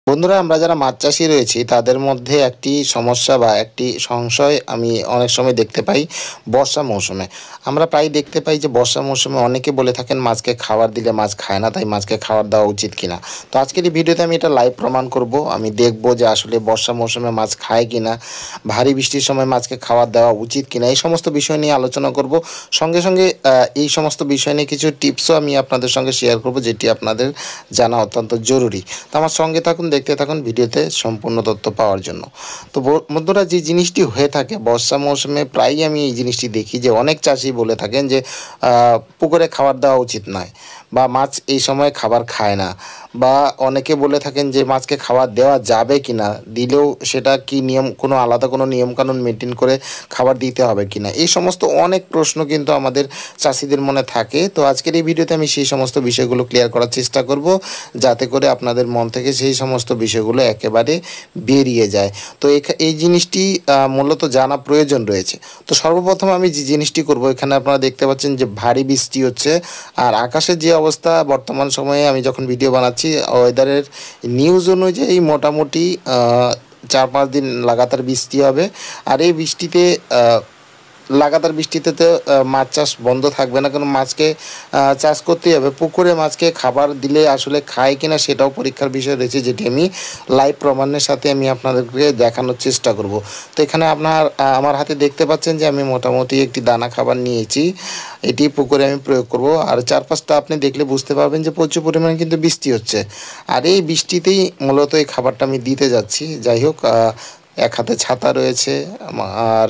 বন্ধুরা, আমরা যারা মাছ চাষি রয়েছি তাদের মধ্যে একটি সমস্যা বা একটি সংশয় আমি অনেক সময় দেখতে পাই। বর্ষা মৌসুমে আমরা প্রায় দেখতে পাই যে বর্ষা মৌসুমে অনেকে বলে থাকেন মাছকে খাবার দিলে মাছ খায় না, তাই মাছকে খাবার দেওয়া উচিত কিনা। তো আজকের এই ভিডিওতে আমি এটা লাইভ প্রমাণ করব। আমি দেখব যে আসলে বর্ষা মৌসুমে মাছ খায় কিনা, ভারী বৃষ্টির সময় মাছকে খাবার দেওয়া উচিত কিনা, এই সমস্ত বিষয় নিয়ে আলোচনা করব। সঙ্গে সঙ্গে এই সমস্ত বিষয় নিয়ে কিছু টিপসও আমি আপনাদের সঙ্গে শেয়ার করব, যেটি আপনাদের জানা অত্যন্ত জরুরি। তো আমার সঙ্গে থাকুন, দেখতে থাকুন ভিডিওতে সম্পূর্ণ তথ্য পাওয়ার জন্য। তো বন্ধুরা, যে জিনিসটি হয়ে থাকে বর্ষা মৌসুমে, প্রায়ই আমি এই জিনিসটি দেখি যে অনেক চাষি বলে থাকেন যে পুকুরে খাবার দেওয়া উচিত নয়, বা মাছ এই সময় খাবার খায় না, বা অনেকে বলে থাকেন যে মাছকে খাবার দেওয়া যাবে কি না, দিলেও সেটা কি নিয়ম, কোনো আলাদা কোনো নিয়মকানুন মেনটেন করে খাবার দিতে হবে কি না। এই সমস্ত অনেক প্রশ্ন কিন্তু আমাদের চাষিদের মনে থাকে। তো আজকের এই ভিডিওতে আমি সেই সমস্ত বিষয়গুলো ক্লিয়ার করার চেষ্টা করব, যাতে করে আপনাদের মন থেকে সেই সমস্ত বিষয়গুলো একেবারে বেরিয়ে যায়। তো এই জিনিসটি মূলত জানা প্রয়োজন রয়েছে। তো সর্বপ্রথম আমি যে জিনিসটি করব, এখানে আপনারা দেখতে পাচ্ছেন যে ভারী বৃষ্টি হচ্ছে, আর আকাশের যে অবস্থা বর্তমান সময়ে আমি যখন ভিডিও বানাচ্ছি, ওয়েদারের নিউজ অনুযায়ী মোটামুটি 4-5 দিন লাগাতার বৃষ্টি হবে। আর এই বৃষ্টিতে লাগাতার বৃষ্টিতে তো মাছ চাষ বন্ধ থাকবে না, কারণ মাছকে চাষ করতেই হবে। পুকুরে মাছকে খাবার দিলে আসলে খায় কিনা সেটাও পরীক্ষার বিষয় রয়েছে, যেটি আমি লাইভ প্রমাণের সাথে আমি আপনাদেরকে দেখানোর চেষ্টা করব। তো এখানে আমার হাতে দেখতে পাচ্ছেন যে আমি মোটামুটি একটি দানা খাবার নিয়েছি, এটি পুকুরে আমি প্রয়োগ করব। আর চারপাশটা আপনি দেখলে বুঝতে পারবেন যে প্রচুর পরিমাণে কিন্তু বৃষ্টি হচ্ছে, আর এই বৃষ্টিতেই মূলত এই খাবারটা আমি দিতে যাচ্ছি। যাই হোক, এক হাতে ছাতা রয়েছে, আর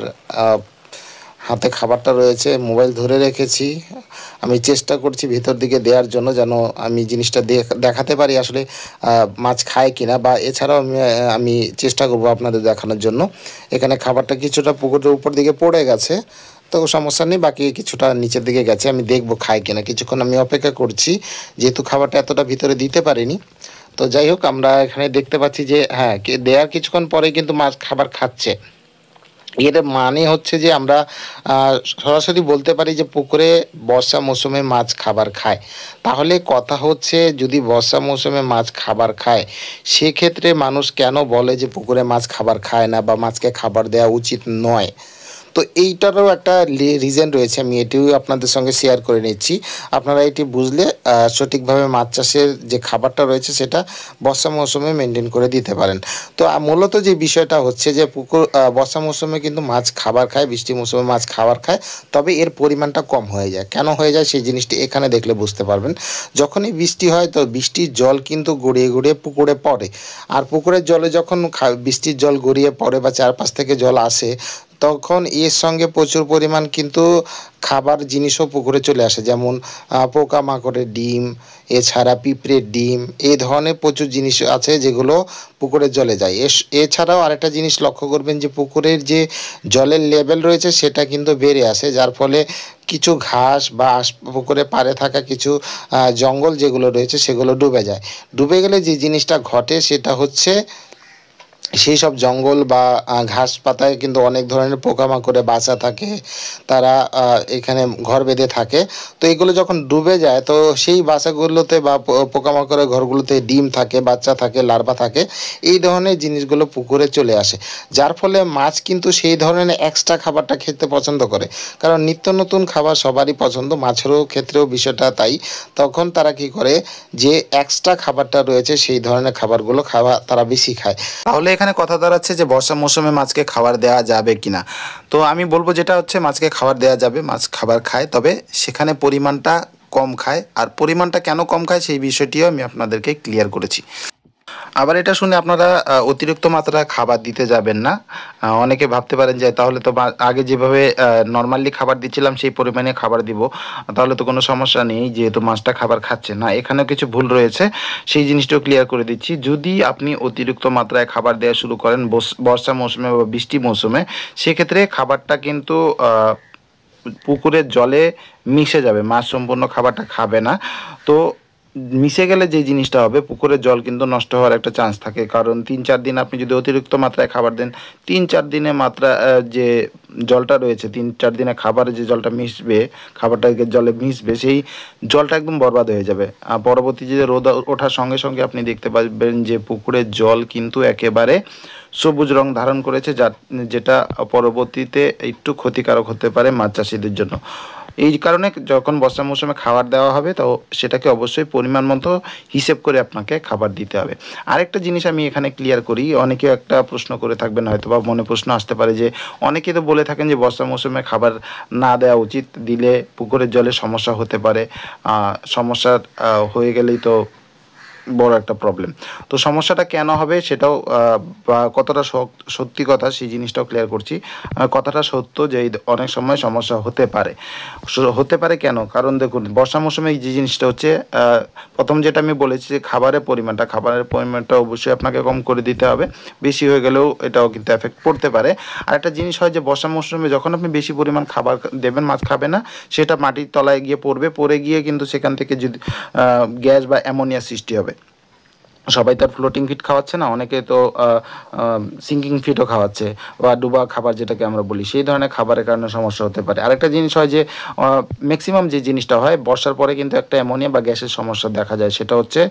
হাতে খাবারটা রয়েছে, মোবাইল ধরে রেখেছি। আমি চেষ্টা করছি ভিতর দিকে দেওয়ার জন্য, যেন আমি জিনিসটা দেখাতে পারি আসলে মাছ খায় কিনা, বা এছাড়াও আমি চেষ্টা করব আপনাদের দেখানোর জন্য। এখানে খাবারটা কিছুটা পুকুরের উপর দিকে পড়ে গেছে, তো সমস্যা নেই, বাকি কিছুটা নিচের দিকে গেছে। আমি দেখব খায় কিনা, কিছুক্ষণ আমি অপেক্ষা করছি, যেহেতু খাবারটা এতটা ভিতরে দিতে পারিনি। তো যাই হোক, আমরা এখানে দেখতে পাচ্ছি যে হ্যাঁ, দেওয়ার কিছুক্ষণ পরে কিন্তু মাছ খাবার খাচ্ছে। এর মানে হচ্ছে যে আমরা সরাসরি বলতে পারি যে পুকুরে বর্ষা মৌসুমে মাছ খাবার খায়। তাহলে কথা হচ্ছে, যদি বর্ষা মৌসুমে মাছ খাবার খায়, সেক্ষেত্রে মানুষ কেন বলে যে পুকুরে মাছ খাবার খায় না, বা মাছকে খাবার দেওয়া উচিত নয়? তো এইটারও একটা রিজন রয়েছে, আমি এটিও আপনাদের সঙ্গে শেয়ার করে নিচ্ছি। আপনারা এটি বুঝলে সঠিকভাবে মাছ চাষের যে খাবারটা রয়েছে সেটা বর্ষা মৌসুমে মেনটেন করে দিতে পারেন। তো মূলত যে বিষয়টা হচ্ছে যে বর্ষা মৌসুমে কিন্তু মাছ খাবার খায়, বৃষ্টি মৌসুমে মাছ খাবার খায়, তবে এর পরিমাণটা কম হয়ে যায়। কেন হয়ে যায় সেই জিনিসটি এখানে দেখলে বুঝতে পারবেন। যখনই বৃষ্টি হয়, তো বৃষ্টির জল কিন্তু গড়িয়ে গড়িয়ে পুকুরে পড়ে, আর পুকুরের জলে যখন বৃষ্টির জল গড়িয়ে পড়ে বা চারপাশ থেকে জল আসে, তখন এর সঙ্গে প্রচুর পরিমাণ কিন্তু খাবার জিনিসও পুকুরে চলে আসে, যেমন পোকামাকড়ের ডিম, এছাড়া পিঁপড়ের ডিম, এই ধরনের প্রচুর জিনিস আছে যেগুলো পুকুরের জলে যায়। এছাড়াও আরেকটা জিনিস লক্ষ্য করবেন যে পুকুরের যে জলের লেভেল রয়েছে সেটা কিন্তু বেড়ে আসে, যার ফলে কিছু ঘাস বা পুকুরে পাড়ে থাকা কিছু জঙ্গল যেগুলো রয়েছে সেগুলো ডুবে যায়। ডুবে গেলে যে জিনিসটা ঘটে সেটা হচ্ছে, সেই সব জঙ্গল বা ঘাস পাতায় কিন্তু অনেক ধরনের পোকামাকড়ে বাসা থাকে, তারা এখানে ঘর বেঁধে থাকে। তো এগুলো যখন ডুবে যায়, তো সেই বাসাগুলোতে বা পোকামাকড়ের ঘরগুলোতে ডিম থাকে, বাচ্চা থাকে, লার্ভা থাকে, এই ধরনের জিনিসগুলো পুকুরে চলে আসে, যার ফলে মাছ কিন্তু সেই ধরনের এক্সট্রা খাবারটা খেতে পছন্দ করে। কারণ নিত্য নতুন খাবার সবারই পছন্দ, মাছেরও ক্ষেত্রেও বিষয়টা তাই। তখন তারা কি করে, যে এক্সট্রা খাবারটা রয়েছে সেই ধরনের খাবারগুলো তারা বেশি খায়। তাহলে এখানে কথা দাঁড়াচ্ছে যে বর্ষা মৌসুমে মাছকে খাবার দেওয়া যাবে কিনা। তো আমি বলবো যেটা হচ্ছে, মাছকে খাবার দেওয়া যাবে, মাছ খাবার খায়, তবে সেখানে পরিমাণটা কম খায়। আর পরিমাণটা কেন কম খায় সেই বিষয়টিও আমি আপনাদেরকে ক্লিয়ার করেছি। আবার এটা শুনে আপনারা অতিরিক্ত মাত্রা খাবার দিতে যাবেন না। অনেকে ভাবতে পারেন যে তাহলে তো আগে যেভাবে নর্মালি খাবার দিচ্ছিলাম সেই পরিমাণে খাবার দিব, তাহলে তো কোনো সমস্যা নেই, যেহেতু মাছটা খাবার খাচ্ছে না। এখানেও কিছু ভুল রয়েছে, সেই জিনিসটাও ক্লিয়ার করে দিচ্ছি। যদি আপনি অতিরিক্ত মাত্রায় খাবার দেওয়া শুরু করেন বর্ষা মৌসুমে বা বৃষ্টি মৌসুমে, সেক্ষেত্রে খাবারটা কিন্তু পুকুরের জলে মিশে যাবে, মাছ সম্পূর্ণ খাবারটা খাবে না। তো মিশে গেলে যে জিনিসটা হবে, পুকুরের জল কিন্তু নষ্ট হওয়ার একটা চান্স থাকে। কারণ 3-4 দিন আপনি যদি অতিরিক্ত মাত্রায় খাবার দেন, 3-4 দিনে যে জলটা রয়েছে, 3-4 দিনে খাবারে যে জলটা মিশবে, খাবারটাকে জলে মিশবে, সেই জলটা একদম বরবাদ হয়ে যাবে। পরবর্তী যে রোদ ওঠার সঙ্গে সঙ্গে আপনি দেখতে পাবেন যে পুকুরের জল কিন্তু একেবারে সবুজ রং ধারণ করেছে, যেটা পরবর্তীতে একটু ক্ষতিকারক হতে পারে মাছ চাষিদের জন্য। এই কারণে যখন বর্ষা মৌসুমে খাবার দেওয়া হবে, তো সেটাকে অবশ্যই পরিমাণ মতো হিসেব করে আপনাকে খাবার দিতে হবে। আরেকটা জিনিস আমি এখানে ক্লিয়ার করি, অনেকেও একটা প্রশ্ন করে থাকবেন হয়তো, বা মনে প্রশ্ন আসতে পারে যে অনেকে তো বলে থাকেন যে বর্ষা মৌসুমে খাবার না দেওয়া উচিত, দিলে পুকুরের জলে সমস্যা হতে পারে। সমস্যা হয়ে গেলেই তো বড় একটা প্রবলেম। তো সমস্যাটা কেন হবে সেটাও বা কতটা সত্যি কথা সেই জিনিসটাও ক্লিয়ার করছি। কথাটা সত্য যে অনেক সময় সমস্যা হতে পারে। হতে পারে কেন? কারণ দেখুন, বর্ষা মৌসুমে যে জিনিসটা হচ্ছে, প্রথম যেটা আমি বলেছি যে খাবারের পরিমাণটা অবশ্যই আপনাকে কম করে দিতে হবে। বেশি হয়ে গেলেও এটাও কিন্তু এফেক্ট পড়তে পারে। আর একটা জিনিস হয় যে বর্ষা মৌসুমে যখন আপনি বেশি পরিমাণ খাবার দেবেন, মাছ খাবে না, সেটা মাটির তলায় গিয়ে পড়ে গিয়ে কিন্তু সেখান থেকে যদি গ্যাস বা অ্যামোনিয়া সৃষ্টি হবে। সবাই তো আর ফ্লোটিং ফিড খাওয়াচ্ছে না, অনেকে তো সিঙ্কিং ফিডও খাওয়াচ্ছে, বা ডুবা খাবার যেটাকে আমরা বলি, সেই ধরনের খাবারের কারণে সমস্যা হতে পারে। আরেকটা জিনিস হয় যে ম্যাক্সিমাম যে জিনিসটা হয়, বর্ষার পরে কিন্তু একটা অ্যামোনিয়া বা গ্যাসের সমস্যা দেখা যায়, সেটা হচ্ছে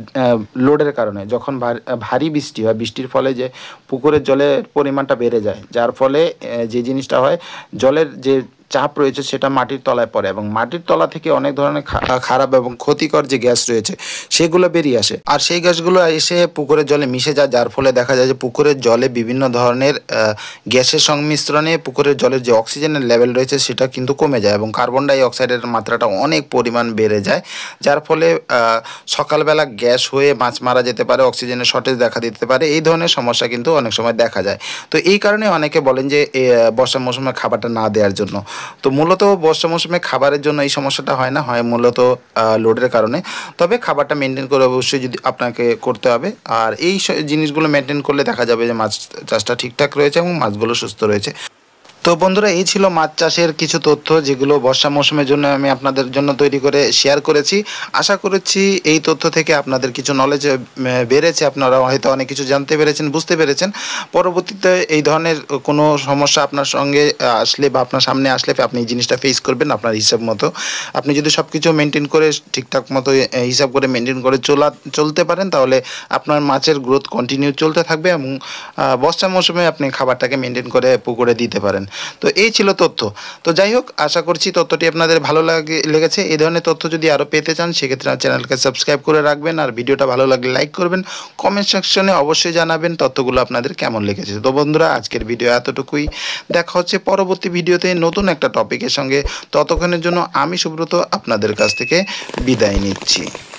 লোডের কারণে। যখন ভারী বৃষ্টি হয়, বৃষ্টির ফলে যে পুকুরের জলের পরিমাণটা বেড়ে যায়, যার ফলে যে জিনিসটা হয়, জলের যে চাপ রয়েছে সেটা মাটির তলায় পড়ে, এবং মাটির তলা থেকে অনেক ধরনের খারাপ এবং ক্ষতিকর যে গ্যাস রয়েছে সেগুলো বেরিয়ে আসে। আর সেই গ্যাসগুলো এসে পুকুরের জলে মিশে যায়, যার ফলে দেখা যায় যে পুকুরের জলে বিভিন্ন ধরনের গ্যাসের সংমিশ্রণে পুকুরের জলের যে অক্সিজেনের লেভেল রয়েছে সেটা কিন্তু কমে যায়, এবং কার্বন ডাই অক্সাইডের মাত্রাটা অনেক পরিমাণ বেড়ে যায়, যার ফলে সকালবেলা গ্যাস হয়ে মাছ মারা যেতে পারে, অক্সিজেনের শর্টেজ দেখা দিতে পারে। এই ধরনের সমস্যা কিন্তু অনেক সময় দেখা যায়। তো এই কারণে অনেকে বলেন যে বর্ষা মৌসুমে খাবারটা না দেওয়ার জন্য। তো মূলত বর্ষা মৌসুমে খাবারের জন্য এই সমস্যাটা হয় না, হয় মূলত লোডের কারণে। তবে খাবারটা মেনটেন করে অবশ্যই যদি আপনাকে করতে হবে, আর এই জিনিসগুলো মেনটেন করলে দেখা যাবে যে মাছ চাষটা ঠিকঠাক রয়েছে এবং মাছগুলো সুস্থ রয়েছে। তো বন্ধুরা, এই ছিল মাছ চাষের কিছু তথ্য, যেগুলো বর্ষা মৌসুমের জন্য আমি আপনাদের জন্য তৈরি করে শেয়ার করেছি। আশা করেছি এই তথ্য থেকে আপনাদের কিছু নলেজ বেড়েছে, আপনারা হয়তো অনেক কিছু জানতে পেরেছেন, বুঝতে পেরেছেন। পরবর্তীতে এই ধরনের কোনো সমস্যা আপনার সঙ্গে আসলে বা আপনার সামনে আসলে আপনি এই জিনিসটা ফেস করবেন আপনার হিসাব মতো। আপনি যদি সব কিছু মেনটেন করে ঠিকঠাক মতো হিসাব করে মেনটেন করে চলতে পারেন, তাহলে আপনার মাছের গ্রোথ কন্টিনিউ চলতে থাকবে, এবং বর্ষা মৌসুমে আপনি খাবারটাকে মেনটেন করে পুকুরে দিতে পারেন। তো এই ছিল তথ্য। তো যাই হোক, আশা করছি তথ্যটি আপনাদের ভালো লেগেছে। এই ধরনের তথ্য যদি আরও পেতে চান, সেক্ষেত্রে চ্যানেলকে সাবস্ক্রাইব করে রাখবেন, আর ভিডিওটা ভালো লাগলে লাইক করবেন, কমেন্ট সেকশনে অবশ্যই জানাবেন তথ্যগুলো আপনাদের কেমন লেগেছে। তো বন্ধুরা, আজকের ভিডিও এতটুকুই। দেখা হচ্ছে পরবর্তী ভিডিওতে নতুন একটা টপিকের সঙ্গে। ততক্ষণের জন্য আমি সুব্রত আপনাদের কাছ থেকে বিদায় নিচ্ছি।